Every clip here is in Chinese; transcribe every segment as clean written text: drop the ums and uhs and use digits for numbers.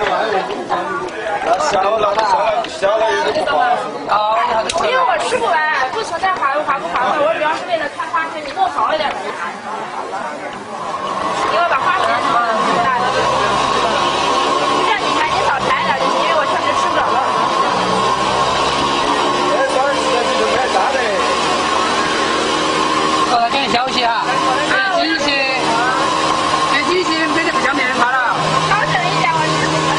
小了有点不划算。 因为我吃不完，不存在划不划算。我主要是为了看花生，你给我少一点。因为把花生什么大的，让你赶紧少裁点就行，因为我确实吃不了了。 早点吃的就买大的。 给你消息哈，这机器没得不讲面它了。 高兴一点，我吃不完。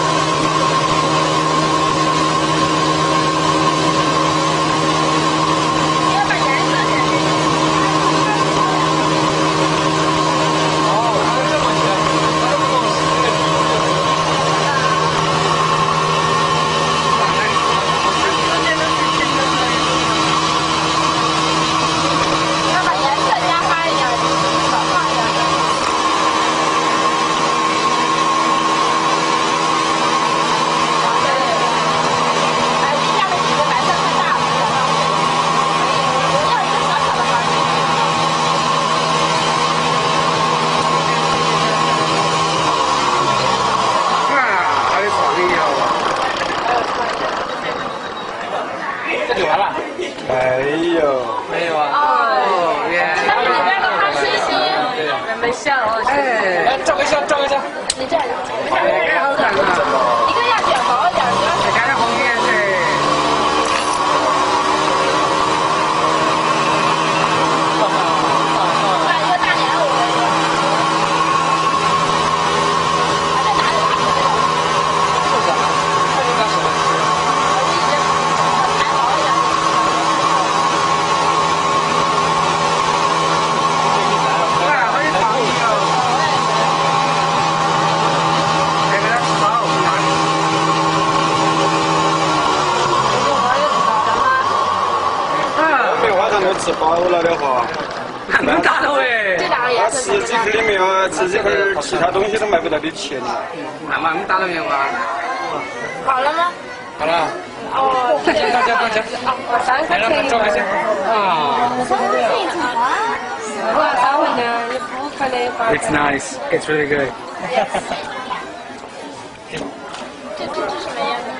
你要把颜色先。 没有。 没有啊？哦， 那里边的花星星，没像哦。 哎，照一下。 你这样，一个要卷薄一点， 再加点红颜色。 换一个大莲藕。再拿个大石头。 是啊，这个是。 裁薄一点。 都吃饱了的话， 还能大了喂！ 这两个颜色。 吃几口里面啊，吃几口其他东西都买不到的钱了。 那么大了没有啊？ 好了吗？ 好了。 哦， 等下。 我3块钱。 来，照一下。啊。 3块钱。 It's nice. It's really good.